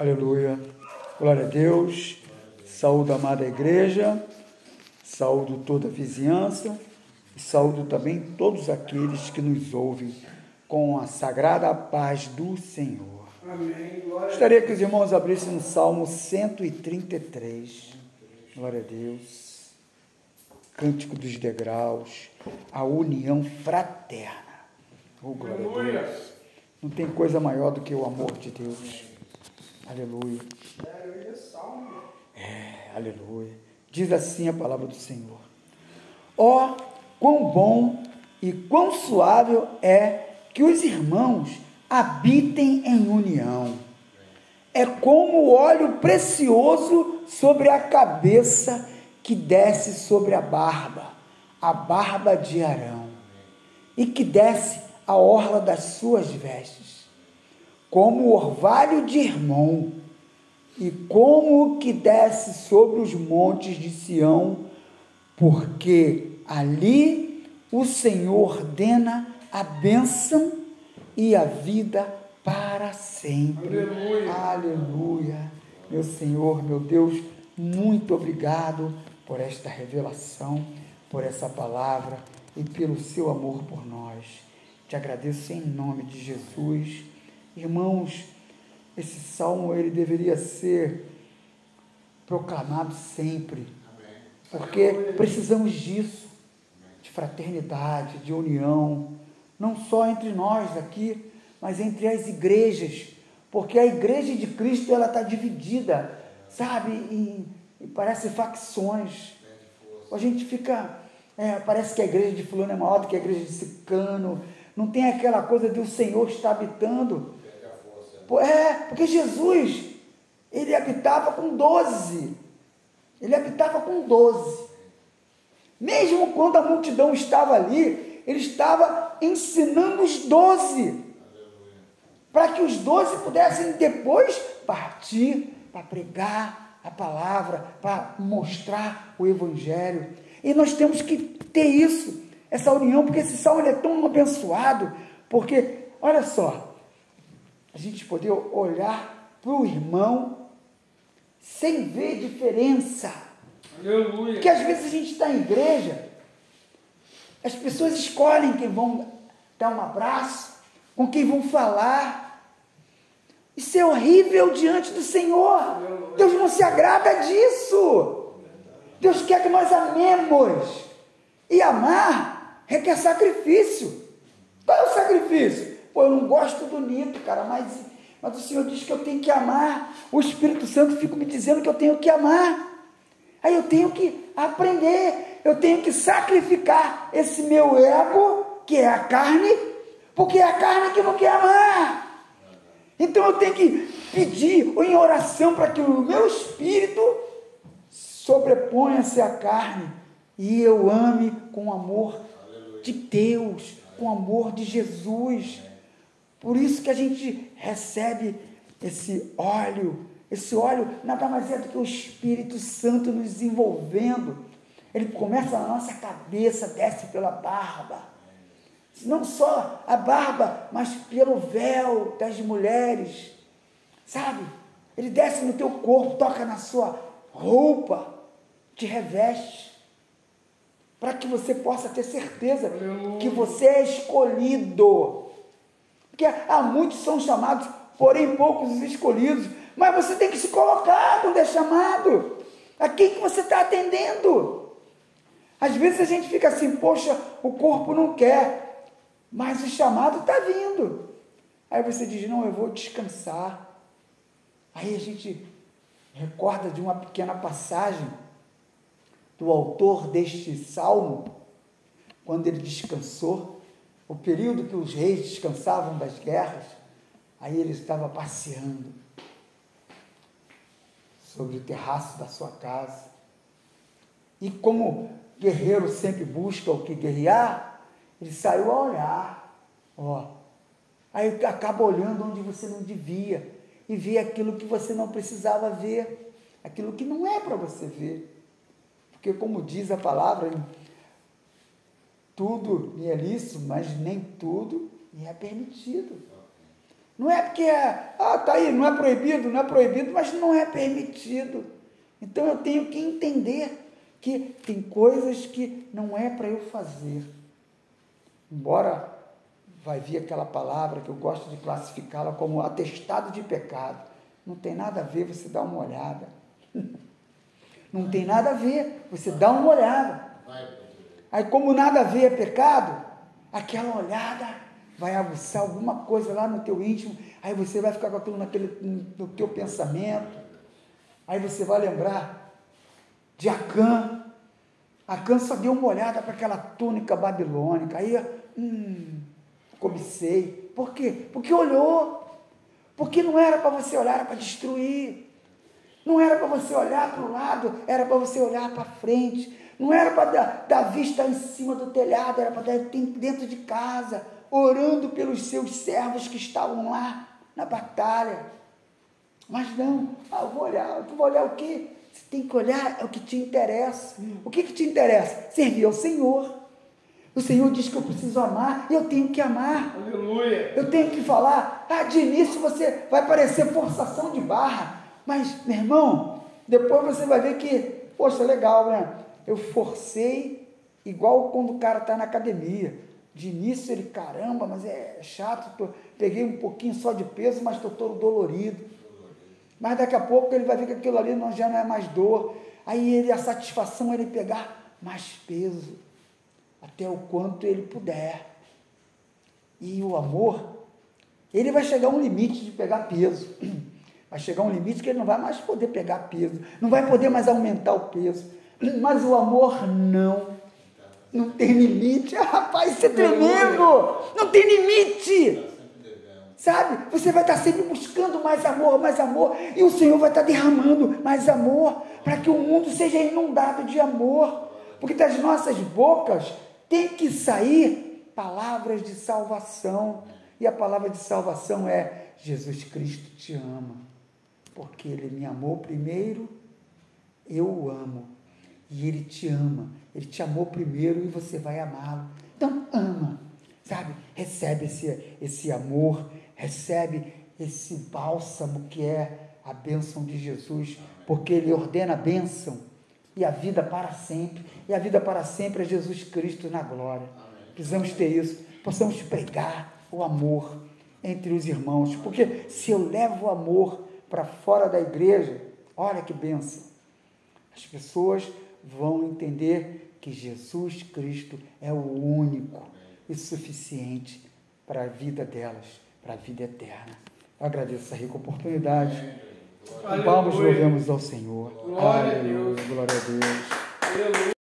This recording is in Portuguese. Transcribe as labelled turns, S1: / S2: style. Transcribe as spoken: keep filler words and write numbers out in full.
S1: Aleluia. Glória a Deus. Saúdo a amada igreja, saúdo toda a vizinhança e saúdo também todos aqueles que nos ouvem com a sagrada paz do Senhor.
S2: Amém. Glória
S1: Gostaria que os irmãos abrissem no Salmo cento e trinta e três. Glória a Deus. Cântico dos degraus, a união fraterna. Oh, glória a Deus. Não tem coisa maior do que o amor de Deus. Aleluia. É, aleluia. Diz assim a palavra do Senhor. Ó, oh, quão bom e quão suave é que os irmãos habitem em união. É como o óleo precioso sobre a cabeça que desce sobre a barba, a barba de Arão, e que desce a orla das suas vestes, como o orvalho de Hermon, e como o que desce sobre os montes de Sião, porque ali o Senhor ordena a bênção e a vida para sempre.
S2: Aleluia.
S1: Aleluia. Meu Senhor, meu Deus, muito obrigado por esta revelação, por essa palavra e pelo seu amor por nós. Te agradeço em nome de Jesus. Irmãos, esse salmo ele deveria ser proclamado sempre, porque precisamos disso, de fraternidade, de união, não só entre nós aqui, mas entre as igrejas, porque a igreja de Cristo ela está dividida, sabe, em, em, parece facções. A gente fica, é, parece que a igreja de fulano é maior do que a igreja de ciclano, não tem aquela coisa de o Senhor estar habitando. É, porque Jesus, ele habitava com doze, ele habitava com doze, mesmo quando a multidão estava ali, ele estava ensinando os doze, para que os doze pudessem depois partir para pregar a palavra, para mostrar o evangelho, e nós temos que ter isso, essa união, porque esse salmo ele é tão abençoado, porque, olha só, a gente poder olhar para o irmão sem ver diferença.
S2: Aleluia.
S1: Porque às vezes a gente está em igreja, as pessoas escolhem quem vão dar um abraço, com quem vão falar. Isso é horrível diante do Senhor. Aleluia. Deus não se agrada disso. Deus quer que nós amemos. E amar requer sacrifício. Qual é o sacrifício? Pô, eu não gosto do Nito, cara, mas, mas o Senhor diz que eu tenho que amar. O Espírito Santo fica me dizendo que eu tenho que amar. Aí eu tenho que aprender, eu tenho que sacrificar esse meu ego, que é a carne, porque é a carne que não quer amar. Então eu tenho que pedir em oração para que o meu espírito sobreponha-se à carne e eu ame com o amor de Deus, com o amor de Jesus. Por isso que a gente recebe esse óleo, esse óleo nada mais é do que o Espírito Santo nos envolvendo. Ele começa na nossa cabeça, desce pela barba, não só a barba, mas pelo véu das mulheres, sabe? Ele desce no teu corpo, toca na sua roupa, te reveste, para que você possa ter certeza que você é escolhido. Porque há muitos são chamados, porém poucos os escolhidos. Mas você tem que se colocar quando é chamado. A quem que você está atendendo? Às vezes a gente fica assim, poxa, o corpo não quer, mas o chamado está vindo. Aí você diz, não, eu vou descansar. Aí a gente recorda de uma pequena passagem do autor deste salmo, quando ele descansou, o período que os reis descansavam das guerras, aí ele estava passeando sobre o terraço da sua casa, e como guerreiro sempre busca o que guerrear, ele saiu a olhar, ó, aí acaba olhando onde você não devia, e vê aquilo que você não precisava ver, aquilo que não é para você ver, porque como diz a palavra, tudo me é lícito, mas nem tudo me é permitido. Não é porque, é, ah, tá aí, não é proibido, não é proibido, mas não é permitido. Então eu tenho que entender que tem coisas que não é para eu fazer. Embora vai vir aquela palavra que eu gosto de classificá-la como atestado de pecado. Não tem nada a ver, você dá uma olhada. Não tem nada a ver, você dá uma olhada. Aí como nada a ver é pecado, aquela olhada vai aguçar alguma coisa lá no teu íntimo, aí você vai ficar com aquilo naquele, no teu pensamento, aí você vai lembrar de Acã. Acã só deu uma olhada para aquela túnica babilônica, aí, hum, cobicei. Por quê? Porque olhou, porque não era para você olhar, era para destruir, não era para você olhar para o lado, era para você olhar para frente, não era para dar, dar vista em cima do telhado, era para dar dentro de casa, orando pelos seus servos que estavam lá na batalha. Mas não, ah, eu vou olhar, eu vou olhar o quê? Você tem que olhar é o que te interessa. O que, que te interessa? Servir ao Senhor. O Senhor diz que eu preciso amar, e eu tenho que amar.
S2: Aleluia.
S1: Eu tenho que falar, ah, de início você vai parecer forçação de barra, mas, meu irmão, depois você vai ver que, poxa, legal, né? Eu forcei igual quando o cara está na academia. De início ele, caramba, mas é chato, tô, peguei um pouquinho só de peso, mas estou todo dolorido. Mas daqui a pouco ele vai ver que aquilo ali não, já não é mais dor. Aí ele, a satisfação é ele pegar mais peso, até o quanto ele puder. E o amor, ele vai chegar a um limite de pegar peso. Vai chegar a um limite que ele não vai mais poder pegar peso, não vai poder mais aumentar o peso. Mas o amor não. Não tem limite. Ah, rapaz, isso é tremendo. Não tem limite. Sabe? Você vai estar sempre buscando mais amor, mais amor. E o Senhor vai estar derramando mais amor, para que o mundo seja inundado de amor. Porque das nossas bocas tem que sair palavras de salvação. E a palavra de salvação é: Jesus Cristo te ama. Porque Ele me amou primeiro, eu o amo. E Ele te ama. Ele te amou primeiro e você vai amá-lo. Então ama, sabe? Recebe esse, esse amor, recebe esse bálsamo que é a bênção de Jesus, porque Ele ordena a bênção e a vida para sempre. E a vida para sempre é Jesus Cristo na glória. Precisamos ter isso, possamos pregar o amor entre os irmãos, porque se eu levo o amor para fora da igreja, olha que bênção, as pessoas vão entender que Jesus Cristo é o único e suficiente para a vida delas, para a vida eterna. Eu agradeço essa rica oportunidade. Com palmas louvemos ao Senhor.
S2: Glória a Deus.
S1: Glória a Deus.
S2: Aleluia.